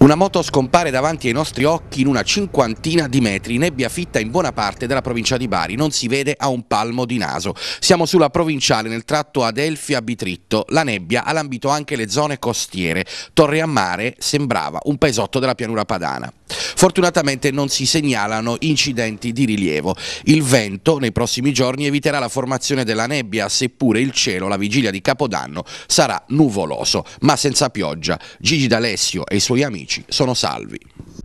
Una moto scompare davanti ai nostri occhi in una cinquantina di metri, nebbia fitta in buona parte della provincia di Bari, non si vede a un palmo di naso. Siamo sulla provinciale nel tratto Adelphi-Bitritto, la nebbia ha lambito anche le zone costiere, Torre a Mare sembrava un paesotto della pianura padana. Fortunatamente non si segnalano incidenti di rilievo. Il vento nei prossimi giorni eviterà la formazione della nebbia, seppure il cielo la vigilia di Capodanno sarà nuvoloso, ma senza pioggia. Gigi D'Alessio e i suoi amici sono salvi.